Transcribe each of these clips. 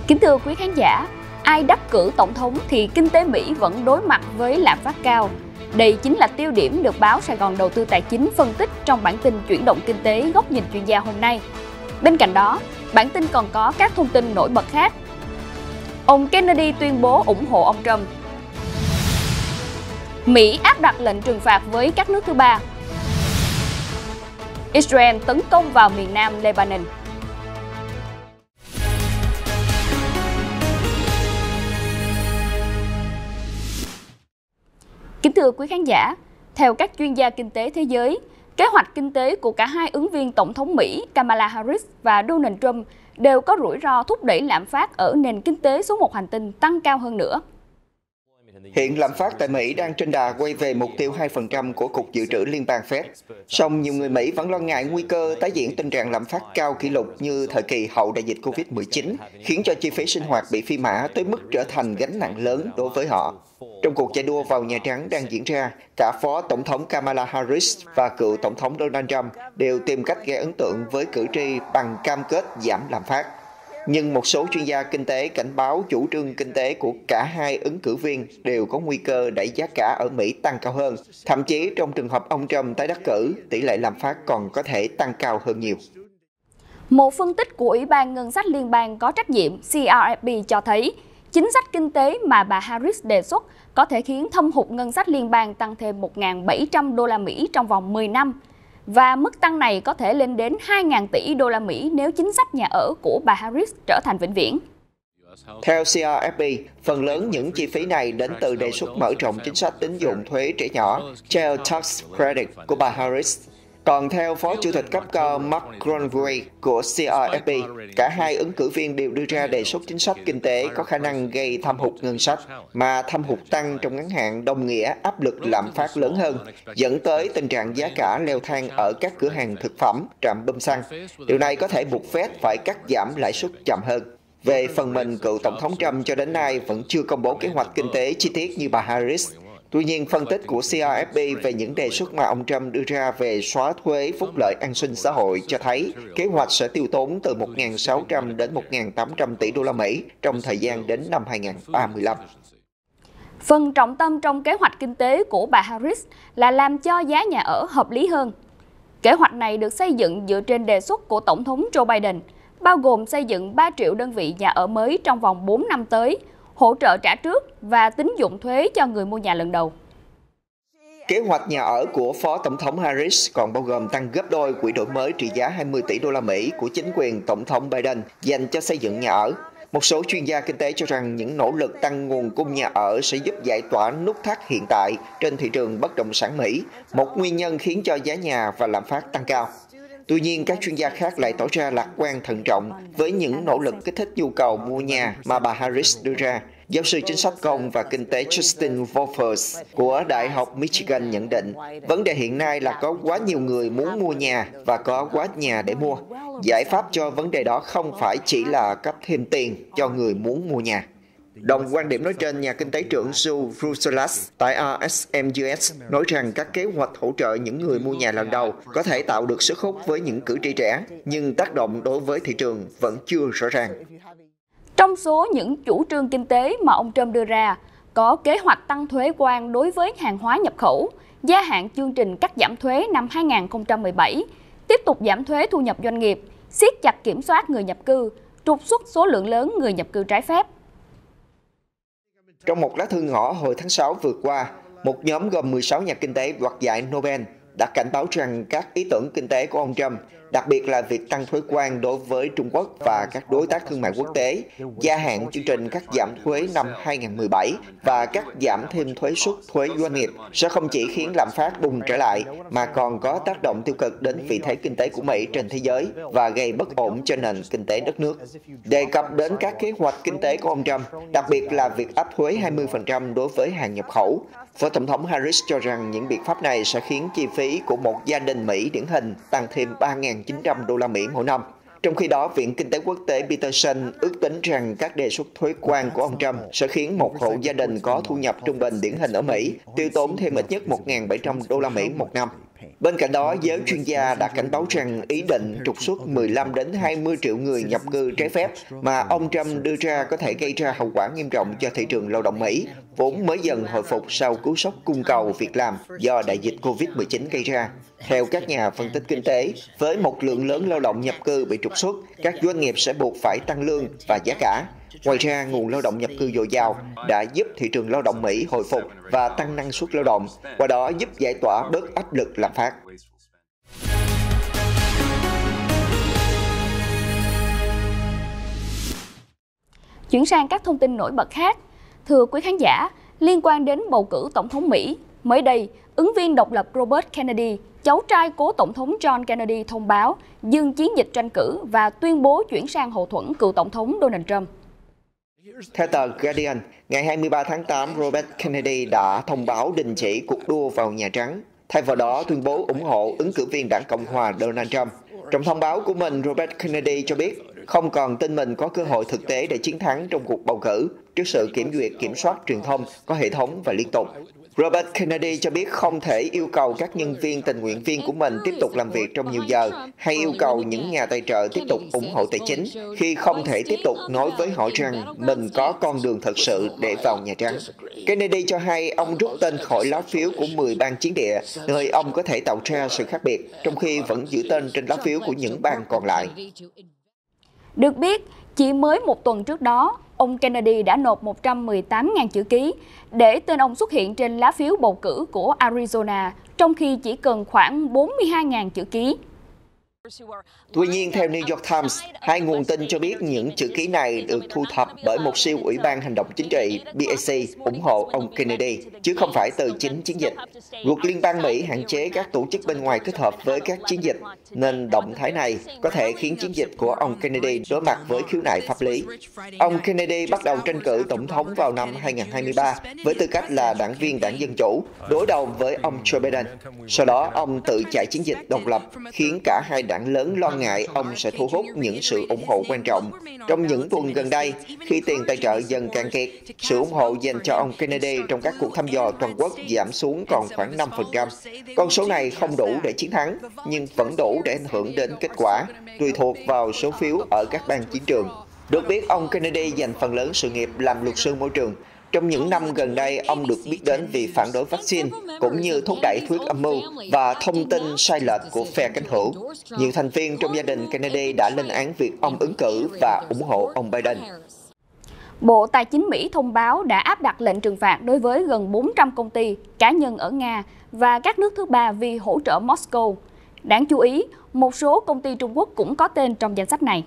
Kính thưa quý khán giả, ai đắc cử tổng thống thì kinh tế Mỹ vẫn đối mặt với lạm phát cao. Đây chính là tiêu điểm được báo Sài Gòn Đầu tư Tài chính phân tích trong bản tin chuyển động kinh tế góc nhìn chuyên gia hôm nay. Bên cạnh đó, bản tin còn có các thông tin nổi bật khác. Ông Kennedy tuyên bố ủng hộ ông Trump. Mỹ áp đặt lệnh trừng phạt với các nước thứ ba. Israel tấn công vào miền nam Lebanon. Kính thưa quý khán giả, theo các chuyên gia kinh tế thế giới, kế hoạch kinh tế của cả hai ứng viên tổng thống Mỹ Kamala Harris và Donald Trump đều có rủi ro thúc đẩy lạm phát ở nền kinh tế số một hành tinh tăng cao hơn nữa. Hiện lạm phát tại Mỹ đang trên đà quay về mục tiêu 2% của Cục Dự trữ Liên bang Fed. Song nhiều người Mỹ vẫn lo ngại nguy cơ tái diễn tình trạng lạm phát cao kỷ lục như thời kỳ hậu đại dịch Covid-19, khiến cho chi phí sinh hoạt bị phi mã tới mức trở thành gánh nặng lớn đối với họ. Trong cuộc chạy đua vào Nhà Trắng đang diễn ra, cả Phó Tổng thống Kamala Harris và cựu Tổng thống Donald Trump đều tìm cách gây ấn tượng với cử tri bằng cam kết giảm lạm phát. Nhưng một số chuyên gia kinh tế cảnh báo chủ trương kinh tế của cả hai ứng cử viên đều có nguy cơ đẩy giá cả ở Mỹ tăng cao hơn. Thậm chí trong trường hợp ông Trump tái đắc cử, tỷ lệ lạm phát còn có thể tăng cao hơn nhiều. Một phân tích của Ủy ban Ngân sách Liên bang có trách nhiệm CRFP cho thấy, chính sách kinh tế mà bà Harris đề xuất có thể khiến thâm hụt ngân sách liên bang tăng thêm 1.700 đô la Mỹ trong vòng 10 năm. Và mức tăng này có thể lên đến 2.000 tỷ đô la Mỹ nếu chính sách nhà ở của bà Harris trở thành vĩnh viễn. Theo CRFP, phần lớn những chi phí này đến từ đề xuất mở rộng chính sách tín dụng thuế trẻ nhỏ Child Tax Credit của bà Harris. Còn theo Phó Chủ tịch cấp cao Mark Gronway của CRFP, cả hai ứng cử viên đều đưa ra đề xuất chính sách kinh tế có khả năng gây thâm hụt ngân sách, mà thâm hụt tăng trong ngắn hạn đồng nghĩa áp lực lạm phát lớn hơn, dẫn tới tình trạng giá cả leo thang ở các cửa hàng thực phẩm, trạm bơm xăng. Điều này có thể buộc Fed phải cắt giảm lãi suất chậm hơn. Về phần mình, cựu Tổng thống Trump cho đến nay vẫn chưa công bố kế hoạch kinh tế chi tiết như bà Harris. Tuy nhiên, phân tích của CRFP về những đề xuất mà ông Trump đưa ra về xóa thuế phúc lợi an sinh xã hội cho thấy kế hoạch sẽ tiêu tốn từ 1.600 đến 1.800 tỷ đô la Mỹ trong thời gian đến năm 2035. Phần trọng tâm trong kế hoạch kinh tế của bà Harris là làm cho giá nhà ở hợp lý hơn. Kế hoạch này được xây dựng dựa trên đề xuất của Tổng thống Joe Biden, bao gồm xây dựng 3 triệu đơn vị nhà ở mới trong vòng 4 năm tới, hỗ trợ trả trước và tín dụng thuế cho người mua nhà lần đầu. Kế hoạch nhà ở của Phó Tổng thống Harris còn bao gồm tăng gấp đôi quỹ đổi mới trị giá 20 tỷ đô la Mỹ của chính quyền Tổng thống Biden dành cho xây dựng nhà ở. Một số chuyên gia kinh tế cho rằng những nỗ lực tăng nguồn cung nhà ở sẽ giúp giải tỏa nút thắt hiện tại trên thị trường bất động sản Mỹ, một nguyên nhân khiến cho giá nhà và lạm phát tăng cao. Tuy nhiên, các chuyên gia khác lại tỏ ra lạc quan thận trọng với những nỗ lực kích thích nhu cầu mua nhà mà bà Harris đưa ra. Giáo sư chính sách công và kinh tế Justin Wolfers của Đại học Michigan nhận định, vấn đề hiện nay là có quá nhiều người muốn mua nhà và có quá nhà để mua. Giải pháp cho vấn đề đó không phải chỉ là cấp thêm tiền cho người muốn mua nhà. Đồng quan điểm nói trên, nhà kinh tế trưởng Joe Brusalas tại RSM US nói rằng các kế hoạch hỗ trợ những người mua nhà lần đầu có thể tạo được sức hút với những cử tri trẻ, nhưng tác động đối với thị trường vẫn chưa rõ ràng. Trong số những chủ trương kinh tế mà ông Trump đưa ra, có kế hoạch tăng thuế quan đối với hàng hóa nhập khẩu, gia hạn chương trình cắt giảm thuế năm 2017, tiếp tục giảm thuế thu nhập doanh nghiệp, siết chặt kiểm soát người nhập cư, trục xuất số lượng lớn người nhập cư trái phép. Trong một lá thư ngỏ hồi tháng 6 vừa qua, một nhóm gồm 16 nhà kinh tế đoạt giải Nobel đã cảnh báo rằng các ý tưởng kinh tế của ông Trump, đặc biệt là việc tăng thuế quan đối với Trung Quốc và các đối tác thương mại quốc tế, gia hạn chương trình cắt giảm thuế năm 2017 và cắt giảm thêm thuế suất thuế doanh nghiệp sẽ không chỉ khiến lạm phát bùng trở lại mà còn có tác động tiêu cực đến vị thế kinh tế của Mỹ trên thế giới và gây bất ổn cho nền kinh tế đất nước. Đề cập đến các kế hoạch kinh tế của ông Trump, đặc biệt là việc áp thuế 20% đối với hàng nhập khẩu, Phó Tổng thống Harris cho rằng những biện pháp này sẽ khiến chi phí của một gia đình Mỹ điển hình tăng thêm 3.900 đô la Mỹ mỗi năm. Trong khi đó, Viện Kinh tế Quốc tế Peterson ước tính rằng các đề xuất thuế quan của ông Trump sẽ khiến một hộ gia đình có thu nhập trung bình điển hình ở Mỹ tiêu tốn thêm ít nhất 1.700 đô la Mỹ một năm. Bên cạnh đó, giới chuyên gia đã cảnh báo rằng ý định trục xuất 15 đến 20 triệu người nhập cư trái phép mà ông Trump đưa ra có thể gây ra hậu quả nghiêm trọng cho thị trường lao động Mỹ, vốn mới dần hồi phục sau cú sốc cung cầu việc làm do đại dịch Covid-19 gây ra. Theo các nhà phân tích kinh tế, với một lượng lớn lao động nhập cư bị trục xuất, các doanh nghiệp sẽ buộc phải tăng lương và giá cả. Ngoài ra, nguồn lao động nhập cư dồi dào đã giúp thị trường lao động Mỹ hồi phục và tăng năng suất lao động, qua đó giúp giải tỏa bớt áp lực lạm phát. Chuyển sang các thông tin nổi bật khác. Thưa quý khán giả, liên quan đến bầu cử tổng thống Mỹ, mới đây, ứng viên độc lập Robert Kennedy, cháu trai cố tổng thống John Kennedy thông báo dừng chiến dịch tranh cử và tuyên bố chuyển sang hậu thuẫn cựu tổng thống Donald Trump. Theo tờ Guardian, ngày 23 tháng 8, Robert Kennedy đã thông báo đình chỉ cuộc đua vào Nhà Trắng, thay vào đó tuyên bố ủng hộ ứng cử viên đảng Cộng hòa Donald Trump. Trong thông báo của mình, Robert Kennedy cho biết không còn tin mình có cơ hội thực tế để chiến thắng trong cuộc bầu cử trước sự kiểm duyệt kiểm soát truyền thông có hệ thống và liên tục. Robert Kennedy cho biết không thể yêu cầu các nhân viên tình nguyện viên của mình tiếp tục làm việc trong nhiều giờ hay yêu cầu những nhà tài trợ tiếp tục ủng hộ tài chính khi không thể tiếp tục nói với họ rằng mình có con đường thật sự để vào Nhà Trắng. Kennedy cho hay ông rút tên khỏi lá phiếu của 10 bang chiến địa, nơi ông có thể tạo ra sự khác biệt, trong khi vẫn giữ tên trên lá phiếu của những bang còn lại. Được biết, chỉ mới một tuần trước đó, ông Kennedy đã nộp 118.000 chữ ký để tên ông xuất hiện trên lá phiếu bầu cử của Arizona, trong khi chỉ cần khoảng 42.000 chữ ký. Tuy nhiên, theo New York Times, hai nguồn tin cho biết những chữ ký này được thu thập bởi một siêu ủy ban hành động chính trị BAC ủng hộ ông Kennedy, chứ không phải từ chính chiến dịch. Luật liên bang Mỹ hạn chế các tổ chức bên ngoài kết hợp với các chiến dịch, nên động thái này có thể khiến chiến dịch của ông Kennedy đối mặt với khiếu nại pháp lý. Ông Kennedy bắt đầu tranh cử tổng thống vào năm 2023 với tư cách là đảng viên đảng Dân Chủ, đối đầu với ông Joe Biden. Sau đó, ông tự chạy chiến dịch độc lập, khiến cả hai đảng lớn lo ngại ông sẽ thu hút những sự ủng hộ quan trọng. Trong những tuần gần đây, khi tiền tài trợ dần cạn kiệt, sự ủng hộ dành cho ông Kennedy trong các cuộc thăm dò toàn quốc giảm xuống còn khoảng 5%. Con số này không đủ để chiến thắng, nhưng vẫn đủ để ảnh hưởng đến kết quả, tùy thuộc vào số phiếu ở các bang chiến trường. Được biết, ông Kennedy dành phần lớn sự nghiệp làm luật sư môi trường. Trong những năm gần đây, ông được biết đến vì phản đối vaccine, cũng như thúc đẩy thuyết âm mưu và thông tin sai lệch của phe cánh hữu. Nhiều thành viên trong gia đình Kennedy đã lên án việc ông ứng cử và ủng hộ ông Biden. Bộ Tài chính Mỹ thông báo đã áp đặt lệnh trừng phạt đối với gần 400 công ty, cá nhân ở Nga và các nước thứ ba vì hỗ trợ Moscow. Đáng chú ý, một số công ty Trung Quốc cũng có tên trong danh sách này.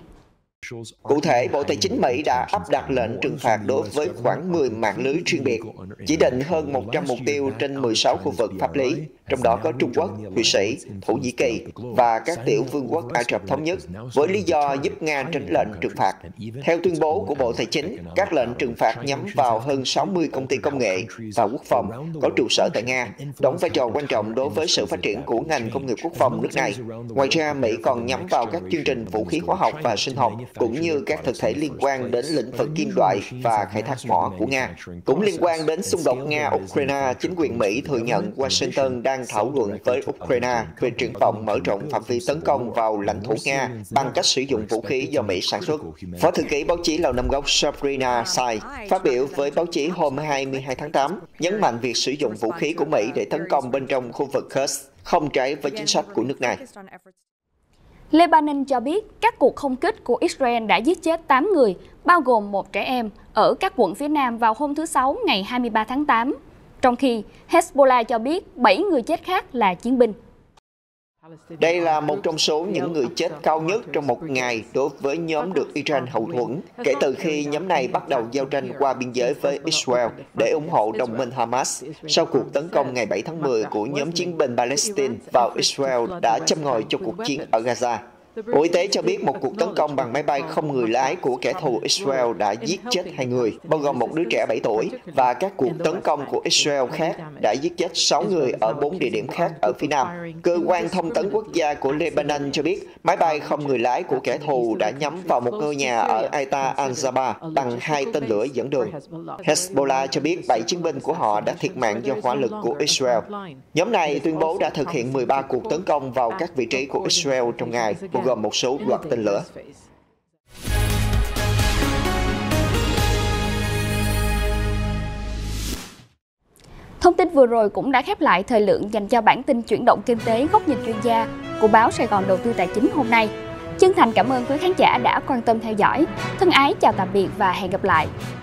Cụ thể, Bộ Tài chính Mỹ đã áp đặt lệnh trừng phạt đối với khoảng 10 mạng lưới chuyên biệt, chỉ định hơn 100 mục tiêu trên 16 khu vực pháp lý, trong đó có Trung Quốc, Thụy Sĩ, Thổ Nhĩ Kỳ và các tiểu vương quốc Ả Rập Thống Nhất, với lý do giúp Nga tránh lệnh trừng phạt. Theo tuyên bố của Bộ Tài chính, các lệnh trừng phạt nhắm vào hơn 60 công ty công nghệ và quốc phòng có trụ sở tại Nga, đóng vai trò quan trọng đối với sự phát triển của ngành công nghiệp quốc phòng nước này. Ngoài ra, Mỹ còn nhắm vào các chương trình vũ khí hóa học và sinh học, cũng như các thực thể liên quan đến lĩnh vực kim loại và khai thác mỏ của Nga. Cũng liên quan đến xung đột Nga-Ukraine, chính quyền Mỹ thừa nhận Washington đang thảo luận với Ukraine về triển vọng mở rộng phạm vi tấn công vào lãnh thổ Nga bằng cách sử dụng vũ khí do Mỹ sản xuất. Phó thư ký báo chí Lầu Năm Góc Sabrina Sai phát biểu với báo chí hôm 22 tháng 8, nhấn mạnh việc sử dụng vũ khí của Mỹ để tấn công bên trong khu vực Kursk không trái với chính sách của nước này. Lebanon cho biết các cuộc không kích của Israel đã giết chết 8 người, bao gồm một trẻ em, ở các quận phía Nam vào hôm thứ Sáu ngày 23 tháng 8. Trong khi Hezbollah cho biết 7 người chết khác là chiến binh. Đây là một trong số những người chết cao nhất trong một ngày đối với nhóm được Iran hậu thuẫn, kể từ khi nhóm này bắt đầu giao tranh qua biên giới với Israel để ủng hộ đồng minh Hamas sau cuộc tấn công ngày 7 tháng 10 của nhóm chiến binh Palestine vào Israel đã châm ngòi cho cuộc chiến ở Gaza. Bộ Y tế cho biết một cuộc tấn công bằng máy bay không người lái của kẻ thù Israel đã giết chết 2 người, bao gồm một đứa trẻ 7 tuổi, và các cuộc tấn công của Israel khác đã giết chết 6 người ở 4 địa điểm khác ở phía Nam. Cơ quan thông tấn quốc gia của Lebanon cho biết máy bay không người lái của kẻ thù đã nhắm vào một ngôi nhà ở Aita al-Jabba bằng 2 tên lửa dẫn đường. Hezbollah cho biết 7 chiến binh của họ đã thiệt mạng do hỏa lực của Israel. Nhóm này tuyên bố đã thực hiện 13 cuộc tấn công vào các vị trí của Israel trong ngày, bao gồm một số loạt tên lửa. Thông tin vừa rồi cũng đã khép lại thời lượng dành cho bản tin chuyển động kinh tế góc nhìn chuyên gia của báo Sài Gòn Đầu tư Tài chính hôm nay. Chân thành cảm ơn quý khán giả đã quan tâm theo dõi. Thân ái chào tạm biệt và hẹn gặp lại.